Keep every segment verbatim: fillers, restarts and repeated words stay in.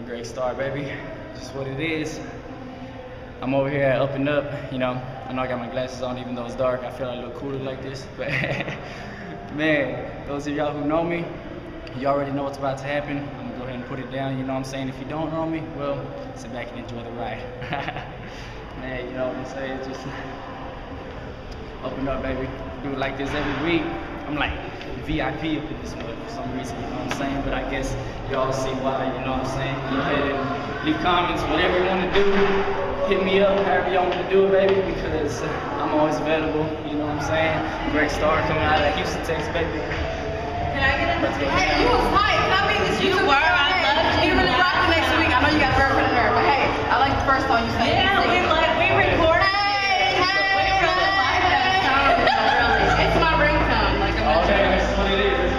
Greg Star, baby. Just what it is. I'm over here at Up and Up, you know. I know I got my glasses on even though it's dark. I feel like I look cooler like this. But man, those of y'all who know me, you already know what's about to happen. I'm gonna go ahead and put it down, you know what I'm saying? If you don't know me, well, sit back and enjoy the ride. Man, you know what I'm saying? Just Up and Up, baby. Do it like this every week. I'm like V I P up in this mug for some reason, you know what I'm saying? But I guess y'all see why, you know what I'm saying? Go ahead and leave comments, whatever you want to do. Hit me up, however y'all want to do it, baby, because I'm always available, you know what I'm saying? Greg Star coming out of Houston, Texas, baby. Can I get in the Hey, you was right. Can I be this you were, I loved you. You really rock the next week. I know you got very pretty hair, but hey, I like the first song you sang. Yeah, we like, we recorded. Hey, hey, we really like that song. It's my ringtone, like I'm not Okay, that's what it is.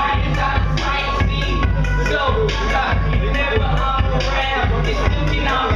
Never I'm around, it's looking out.